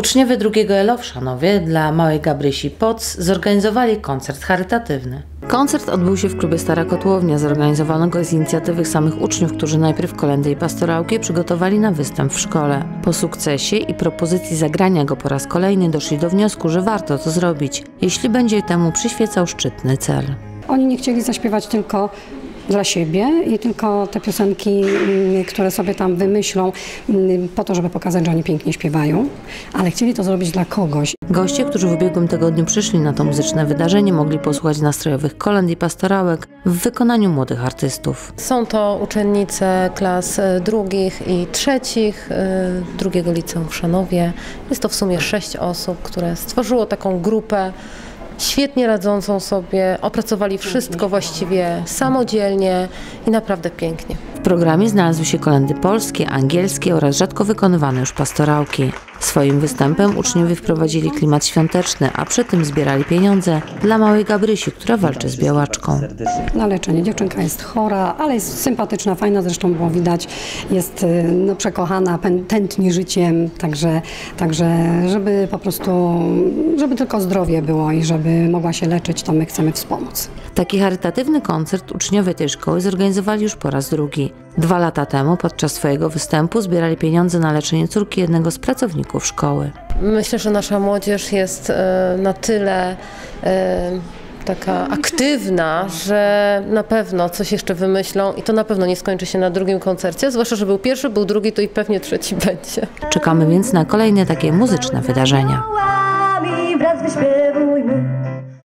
Uczniowie drugiego ELO w Szanowie dla małej Gabrysi Poc zorganizowali koncert charytatywny. Koncert odbył się w klubie Stara Kotłownia. Zorganizowano go z inicjatywy samych uczniów, którzy najpierw kolędy i pastorałki przygotowali na występ w szkole. Po sukcesie i propozycji zagrania go po raz kolejny doszli do wniosku, że warto to zrobić, jeśli będzie temu przyświecał szczytny cel. Oni nie chcieli zaśpiewać tylko dla siebie i tylko te piosenki, które sobie tam wymyślą po to, żeby pokazać, że oni pięknie śpiewają, ale chcieli to zrobić dla kogoś. Goście, którzy w ubiegłym tygodniu przyszli na to muzyczne wydarzenie, mogli posłuchać nastrojowych kolęd i pastorałek w wykonaniu młodych artystów. Są to uczennice klas drugich i trzecich drugiego liceum w Szanowie. Jest to w sumie 6 osób, które stworzyło taką grupę świetnie radzącą sobie, opracowali wszystko właściwie samodzielnie i naprawdę pięknie. W programie znalazły się kolędy polskie, angielskie oraz rzadko wykonywane już pastorałki. Swoim występem uczniowie wprowadzili klimat świąteczny, a przy tym zbierali pieniądze dla małej Gabrysi, która walczy z białaczką. Na leczenie. Dziewczynka jest chora, ale jest sympatyczna, fajna, zresztą było widać, jest przekochana, tętni życiem, także żeby po prostu, żeby tylko zdrowie było i żeby mogła się leczyć, to my chcemy wspomóc. Taki charytatywny koncert uczniowie tej szkoły zorganizowali już po raz drugi. 2 lata temu podczas swojego występu zbierali pieniądze na leczenie córki jednego z pracowników szkoły. Myślę, że nasza młodzież jest na tyle taka aktywna, że na pewno coś jeszcze wymyślą i to na pewno nie skończy się na drugim koncercie, zwłaszcza, że był pierwszy, był drugi, to i pewnie trzeci będzie. Czekamy więc na kolejne takie muzyczne wydarzenia. Wraz wyśpiewujmy.